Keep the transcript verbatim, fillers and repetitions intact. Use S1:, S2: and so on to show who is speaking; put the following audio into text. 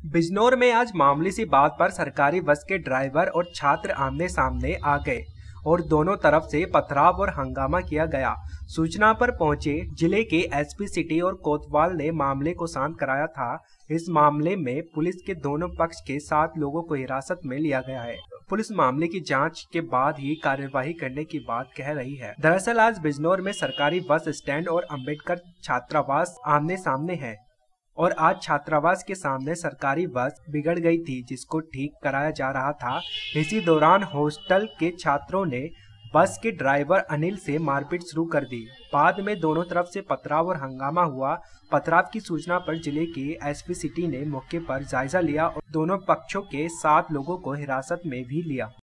S1: बिजनौर में आज मामूली सी बात पर सरकारी बस के ड्राइवर और छात्र आमने सामने आ गए और दोनों तरफ से पथराव और हंगामा किया गया। सूचना पर पहुंचे जिले के एसपी सिटी और कोतवाल ने मामले को शांत कराया था। इस मामले में पुलिस के दोनों पक्ष के सात लोगों को हिरासत में लिया गया है। पुलिस मामले की जांच के बाद ही कार्यवाही करने की बात कह रही है। दरअसल आज बिजनौर में सरकारी बस स्टैंड और अंबेडकर छात्रावास आमने सामने है और आज छात्रावास के सामने सरकारी बस बिगड़ गई थी, जिसको ठीक कराया जा रहा था। इसी दौरान हॉस्टल के छात्रों ने बस के ड्राइवर अनिल से मारपीट शुरू कर दी। बाद में दोनों तरफ से पथराव और हंगामा हुआ। पथराव की सूचना पर जिले के एसपी सिटी ने मौके पर जायजा लिया और दोनों पक्षों के सात लोगों को हिरासत में भी लिया।